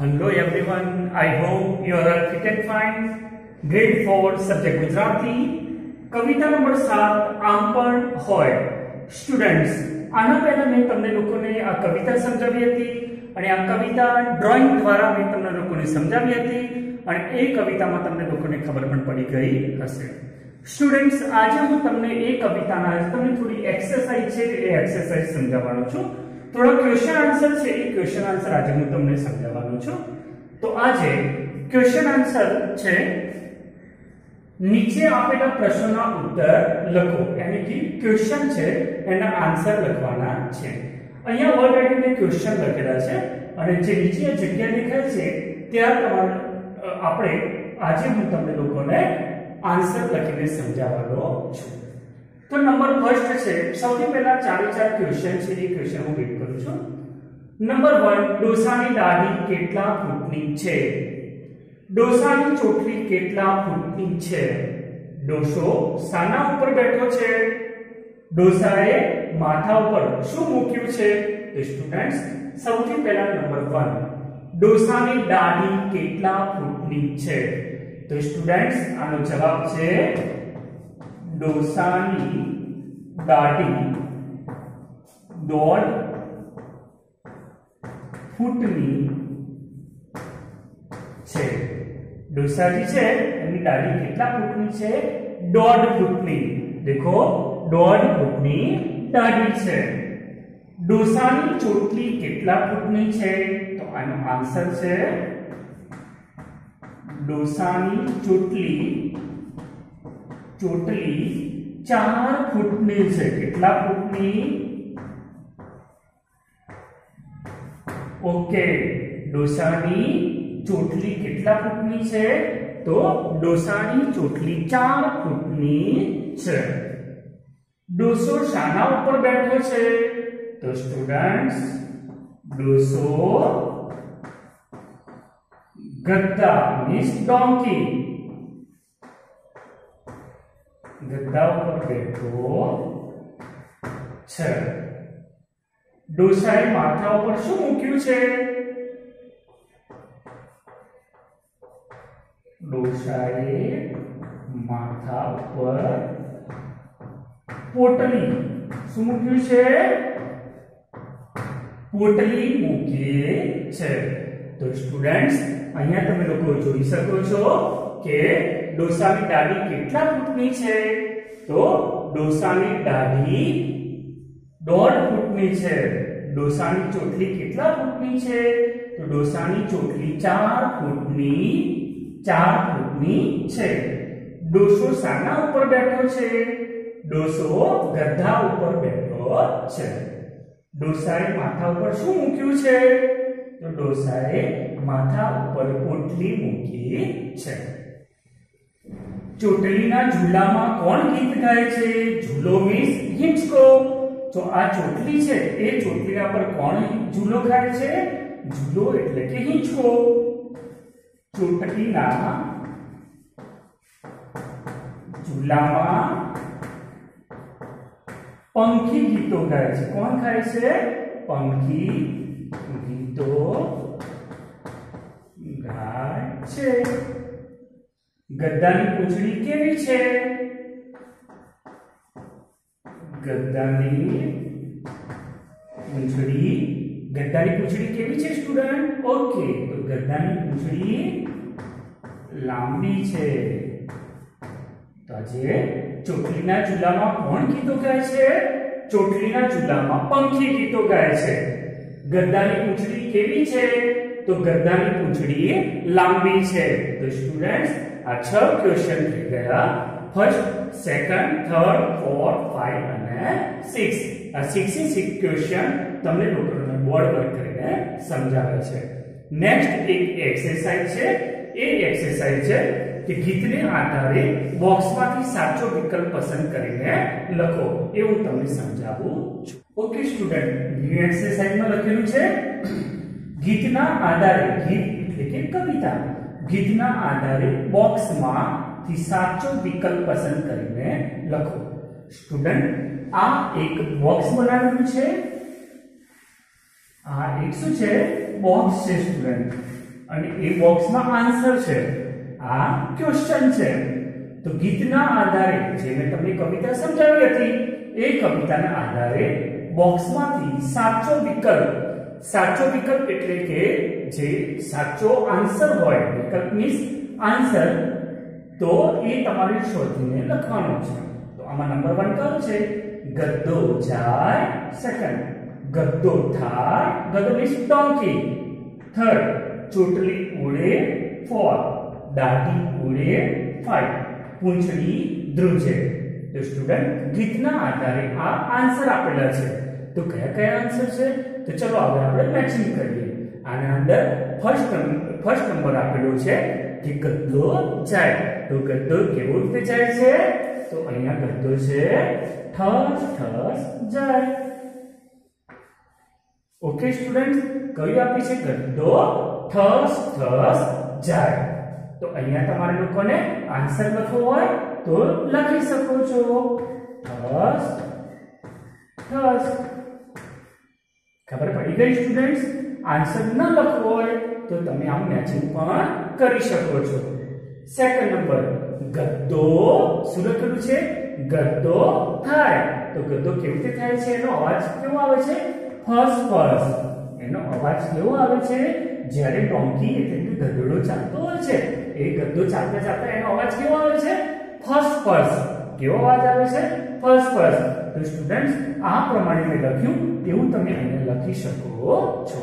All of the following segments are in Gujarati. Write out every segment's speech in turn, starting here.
Hello everyone, I hope you are fit and fine. Grade 4 subject Gujarati કવિતા નંબર 7 આમ પણ હોય. સ્ટુડન્ટ્સ, આના પહેલા મેં તમને લોકોને આ કવિતા સમજાવી હતી અને આ કવિતા ડ્રોઈંગ દ્વારા મેં તમને લોકોને સમજાવી હતી અને એ કવિતામાં તમને લોકોને ખબર પણ પડી ગઈ હશે. સ્ટુડન્ટ્સ, આજે હું તમને એ કવિતાના તમને થોડી એક્સરસાઇઝ છે એ એક્સરસાઇઝ સમજાવવાનો છું. થોડા ક્વેશ્ચન આન્સર છે એ ક્વેશ્ચન આન્સર આજે હું તમને સમજાવવાનો છું. તો આજે ક્વેશ્ચન આન્સર છે નીચે આપેલા પ્રશ્નોના ઉત્તર લખો. એટલે કે ક્વેશ્ચન છે એના આન્સર લખવાના છે. અહીંયા ઓલરેડી મેં ક્વેશ્ચન લખેલા છે અને જે નીચે જગ્યા દેખાય છે ત્યાં તમારે આપણે આજે હું તમને લોકોને આન્સર લખીને સમજાવવાનો છું. તો નંબર ફર્સ્ટ છે, સૌથી પહેલા ચારે ચાર ક્વેશ્ચન છે એ ક્વેશ્ચન હું રીડ કરું છું. નંબર 1, ડોસાની દાઢી કેટલા ફૂટની છે? ડોસાની ચોટલી કેટલા ફૂટની છે? ડોસો શાના ઉપર બેઠો છે? ડોસાએ માથા ઉપર શું મૂક્યું છે? તો સ્ટુડન્ટ્સ, સૌથી પહેલા નંબર 1, ડોસાની દાઢી કેટલા ફૂટની છે? તો સ્ટુડન્ટ્સ, આનો જવાબ છે ડોસાની દાઢી 1.5 ફૂટની છે. ડોસાજી છે એની દાઢી કેટલા ફૂટની છે? 1.5 ફૂટની. દેખો, 1.5 ફૂટની દાઢી છે. ડોસાની ચોટલી કેટલા ફૂટની છે? તો આનો આન્સર છે ડોસાની ચોટલી 4 ફૂટની છે. કેટલા ફૂટની? ઓકે, ડોસાની ચોટલી કેટલા ફૂટની છે? તો ડોસાની ચોટલી 4 ફૂટની છે. ડોસો શાના ઉપર બેઠો છે? તો સ્ટુડન્ટ્સ, ડોસો ગદ્દા મીન્સ ડોંકી, ગદ્દા ઉપર બેઠો છે. ડોસાએ માથા ઉપર શું મૂક્યું છે? ડોસાએ માથા ઉપર પોટલી શું મૂક્યું છે? પોટલી મૂકી છે. તો સ્ટુડન્ટ્સ, અહીંયા તમે લોકો જોઈ શકો છો કે ડોસાની દાઢી કેટલા ફૂટની છે? તો ડોસાની દાઢી 1.5 ફૂટની છે. ડોસાની ચોટલી કેટલા ફૂટની છે? તો ડોસાની ચોટલી 4 ફૂટની છે. ડોસો શાના ઉપર બેઠો છે? ડોસો ગધા ઉપર બેઠો છે. ડોસાએ માથા ઉપર શું મૂક્યું છે? તો ડોસાએ માથા ઉપર પોટલી મૂકી છે. ચોટલીના ઝૂલામાં કોણ ગીત ગાય છે? ઝૂલો મીન્સ હિંચકો. તો આ ચોટલી છે એ ચોટલીના પર કોણ ઝૂલો ખાય છે? ઝૂલો એટલે કે હિંચકો. ચોટલીના ઝૂલામાં પંખી ગીતો ગાય છે. કોણ ખાય છે? પંખી ગીતો ગાય છે. ગદ્દાની પૂંછડી કેવી છે? ગદ્દાની પૂંછડી કેવી છે સ્ટુડન્ટ? ઓકે, તો ગદ્દાની પૂંછડી લાંબી છે. તો આજે ચોટલીના ઝૂલામાં કોણ ગીતો ગાય છે? ચોટલીના ઝૂલામાં પંખી ગીતો ગાય છે. ગદ્દાની પૂંછડી કેવી છે? તો ગદ્દાની પૂંછડી લાંબી છે. તો સ્ટુડન્ટ્સ, આ 6 ક્વેશ્ચન થઈ ગયા. ફર્સ્ટ, સેકન્ડ, થર્ડ, ફોર્થ, 5 અને 6. આ 6 ક્વેશ્ચન તમને લોકોને બોર્ડ પર કરીને સમજાવે છે. નેક્સ્ટ એક એક્સરસાઇઝ છે. એ એક્સરસાઇઝ છે કે ગીતને આધારે બોક્સમાંથી સાચો વિકલ્પ પસંદ કરીને લખો. એ હું તમને સમજાવું છું. ઓકે સ્ટુડન્ટ, ન્યુ એક્સરસાઇઝમાં લખેલું છે ગીતના આધારે, ગીત એટલે કે કવિતા, ગીતના આધારે બોક્સમાંથી સાચો વિકલ્પ પસંદ કરીને લખો. સ્ટુડન્ટ, આ એક બોક્સ બનાવેલું છે. આ એક શું છે? બોક્સ છે સ્ટુડન્ટ. અને એ બોક્સમાં આન્સર છે, આ ક્વેશ્ચન છે. તો ગીતના આધારે જે મેં તમને કવિતા સમજાવી હતી એ કવિતાના આધારે બોક્સમાંથી સાચો વિકલ્પ એટલે કે જે સાચો આન્સર હોય, વિકલ્પ મીન્સ આન્સર, તો એ તમારે શોધીને લખવાનો છે. તો આમાં નંબર 1 કયો છે? ગદ્દો જાય. સેકન્ડ, ગદ્દો થાય. ગદ્દો મીન્સ ડોંકી. થર્ડ, ચોટલી ઉડે. ફોર્થ, દાઢી ઉડે. 5, પૂંછડી ધ્રુજે. તો સ્ટુડન્ટ, ગીતના આધારે આ આન્સર આપેલા છે. તો કયા આન્સર છે? તો ચલો હવે આપણે મેચિંગ કરીએ. આના અંદર ફર્સ્ટ નંબર આપેલો છે કે ગદ્દો જાય. તો ગદ્દો કેવો રીતે જાય છે? તો અહીંયા ગદ્દો છે ઠસ ઠસ જાય. ઓકે સ્ટુડન્ટ, કયું આપી છે? ગદ્દો ઠસ ઠસ જાય. તો અહીંયા તમારે લોકોને આન્સર લખવો હોય તો લખી શકો છો, ઠસ ઠસ. ખબર પડી ગઈ સ્ટુડન્ટ્સ? આન્સર ન લખવો હોય તો તમે આમ મેચિંગ પણ કરી શકો છો. સેકન્ડ નંબર, ગદ્દો શું લખેલું છે? ગદ્દો થાય. તો ગદ્દો કેવી રીતે થાય છે? એનો અવાજ કેવો આવે છે? ફસ ફસ. એનો અવાજ કેવો આવે છે? જ્યારે ડોંકી એટલે કે ગધેડો ચાલતો હોય છે, એ ગદ્દો ચાલતા ચાલતા એનો અવાજ કેવો આવે છે? ફસ ફસ. કેવો અવાજ આવે છે? ફસ ફસ. તો સ્ટુડન્ટ્સ, આ પ્રમાણે મેં લખ્યું એવું તમે અહીંયા લખી શકો છો.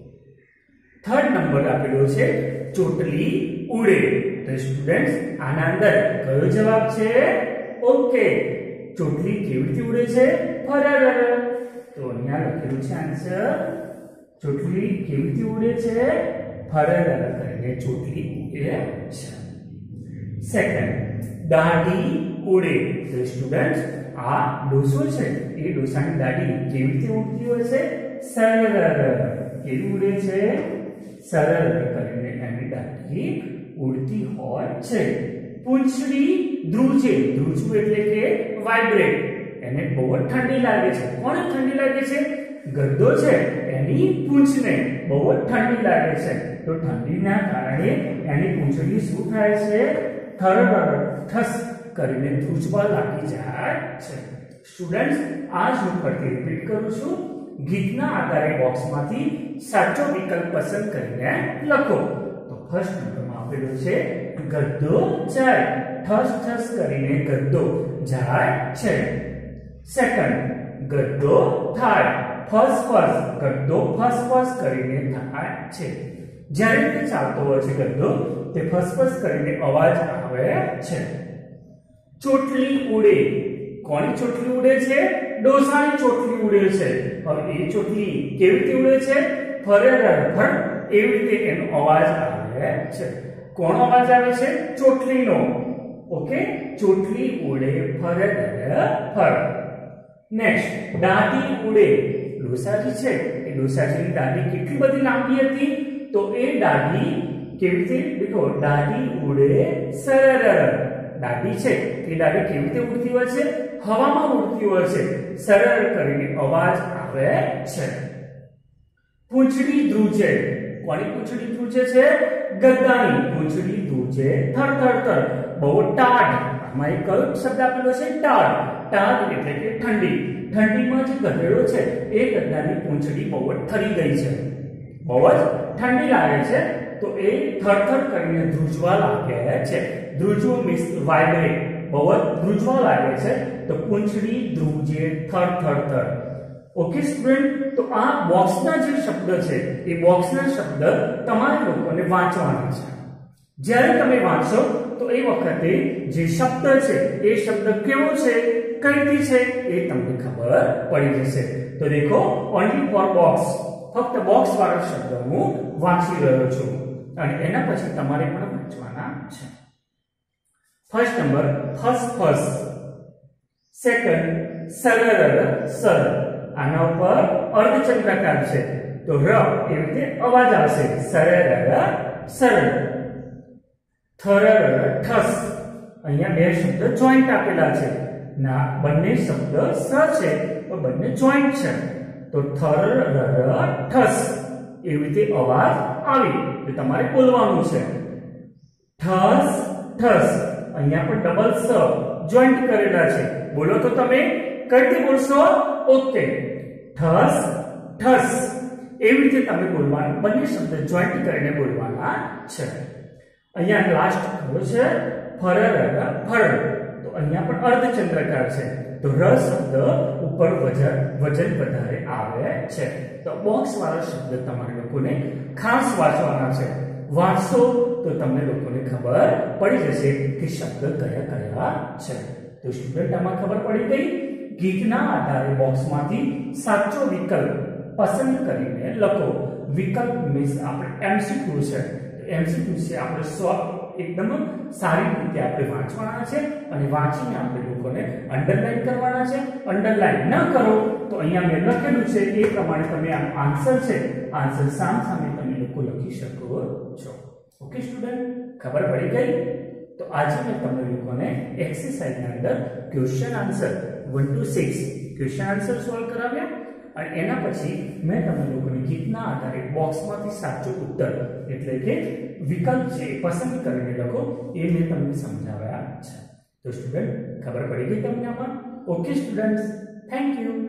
થર્ડ નંબર આપેલો છે ચોટલી ઉડે. તો સ્ટુડન્ટ્સ, આના અંદર કયો જવાબ છે? ઓકે, ચોટલી કેવી રીતે ઉડે છે? ફરર. તો અહીંયા લખેલું છે આન્સર, ચોટલી કેવી રીતે ઉડે છે? ફરર કરીને ચોટલી ઉડે છે. સેકન્ડ, દાઢી ઉડે. તો સ્ટુડન્ટ્સ, આ ડોસો છે, એ ડોસાની દાઢી કેવી રીતે ઉડતી હોય છે? સરળ. કેવી ઉડે છે? સરળ કરીને એની દાઢી ઉડતી હોય છે. પૂંછડી ધ્રુજે. ધ્રુજવું એટલે કે વાઇબ્રેટ. એને બહુ જ ઠંડી લાગે છે. કોને ઠંડી લાગે છે? ગદ્દો છે એની પૂંછને બહુ જ ઠંડી લાગે છે. તો ઠંડીના કારણે એની પૂંછડી શું થાય છે? થરથર ઠસ કરીને ધ્રુજવા લાગી જાય છે. સ્ટુડન્ટ્સ, આ જ હું ફરીથી રિપીટ કરું છું. ગીતના આધારે બોક્સમાંથી સાચો વિકલ્પ પસંદ કરીને લખો. તો ફર્સ્ટ નંબરમાં આપેલું છે ગદ્દો જાય. ઠસ ઠસ કરીને ગદ્દો જાય છે. સેકન્ડ, ગદ્દો થાય. ફસ ફસ. ગદ્દો ફસ ફસ કરીને થાય છે. જ્યારે તે ચાલતો હોય છે ગદ્દો, તે ફસ ફસ કરીને અવાજ આવે છે. ચોટલી ઉડે. કોની ચોટલી ઉડે છે? ડોસાની ચોટલી ઉડે છે. હવે એ ચોટલી કેવી રીતે ઉડે છે? ફરર ફર. એવી રીતે એનો અવાજ આવે છે. કોનો અવાજ આવે છે? ચોટલીનો. ઓકે, ચોટલી ઉડે ફરર ફર. નેક્સ્ટ, દાઢી ઉડે. ડોસાજી છે, એ ડોસાજીની દાઢી કેટલી બધી લાંબી હતી? તો એ દાઢી કેવી રીતે? દેખો, દાઢી ઉડે સરળ. દાઢી છે એ દાઢી કેવી રીતે ઉડતી હોય છે? હવામાં ઉડતી હોય છે. સરળ કરીને અવાજ આવે છે. પૂંછડી ધ્રુજે. કોની પૂંછડી ધ્રુજે છે? ગદ્દાની પૂંછડી ધ્રુજે થર થર થર. બહુ ટાઢ. આમાં એક કયો શબ્દ આપેલો છે? ટાઢ. ટાઢ એટલે કે ઠંડી. ઠંડીમાં જે ગધેડો છે એ ગદ્દાની પૂંછડી બહુ જ ઠરી ગઈ છે, બહુ જ ઠંડી લાગે છે. તો એ થરથર કરીને ધ્રુજવા લાગે છે. ધ્રુજવું મીન્સ વાઇબ્રેટ. બહુ જ ધ્રુજવા લાગે છે. તો પૂંછડી ધ્રુજે થર થર થર. ઓકે સ્ટુડન્ટ, તો આ બોક્સના જે શબ્દ છે એ બોક્સના શબ્દ તમારે લોકોને વાંચવાના છે. જ્યારે તમે વાંચો તો એ વખતે જે શબ્દ છે એ શબ્દ કેવો છે, કઈ રીતે છે એ તમને ખબર પડી જશે. તો દેખો, ઓનલી ફોર બોક્સ. ફક્ત બોક્સ વાળા શબ્દ હું વાંચી રહ્યો છું અને એના પછી તમારે પણ વાંચવાના છે. ફર્સ્ટ નંબર, ફસ ફસ. સેકન્ડ, સરર સર. આના ઉપર અર્ધચંદ્રાકાર છે તો ર એવી રીતે અવાજ આવશે. સરર સરળ. થરર ઠસ. અહીંયા બે શબ્દ જોઈન્ટ આપેલા છે. ના, બંને શબ્દ સ છે તો બંને જોઈન્ટ છે. તો થરર ઠસ એવી રીતે અવાજ આવી. જે તમારે બોલવાનું છે. ઠસ ઠસ, અહીંયા પણ ડબલ સ જોઈન્ટ કરેલા છે. બોલો તો તમે કઈ રીતે બોલશો? ઓકે, ઠસ ઠસ. એવી રીતે તમે બોલવાના, બંને શબ્દ જોઈન્ટ કરીને બોલવાના છે. અહીંયા લાસ્ટ ખબર છે ફરર ફરર, તો અહીંયા પણ અર્ધચંદ્રકાર છે, તો ર શબ્દ ઉપર વજન વધારે આવે છે. તો બોક્સ વાળો શબ્દ તમારે લોકોને ખાસ વાંચવાના છે. વાંચશો તો તમને લોકોને ખબર પડી જશે કે શબ્દ કયા કયા છે. તો સ્ટુડન્ટ આમાં ખબર પડી ગઈ. ગીતના આધારે બોક્સમાંથી સાચો વિકલ્પ પસંદ કરીને લખો. વિકલ્પ મીન્સ આપણે એમસીક્યુ છે. એમસીક્યુ છે આપણે એકદમ સારી રીતે આપણે વાંચવાના છે અને વાંચીને આપણે લોકોને અંડરલાઈન કરવાના છે. અંડરલાઈન ન કરો તો અહીંયા મેં લખેલું છે એ પ્રમાણે તમે આ આન્સર છે, આન્સર સામે તમે લોકો લખી શકો છો. ઓકે સ્ટુડન્ટ, ખબર પડી ગઈ? તો આજે મેં તમને લોકોને એક્સરસાઇઝના અંદર question answer 1 to 6 question answer solve કરાવ્યા અને એના પછી મેં તમને લોકોને ગીતના આધારે બોક્સમાંથી સાચો ઉત્તર એટલે કે વિકલ્પ છે પસંદ કરીને લખો એ મેં તમને સમજાવ્યા છે. તો સ્ટુડન્ટ ખબર પડી ગઈ તમને આમાં? Okay students, thank you.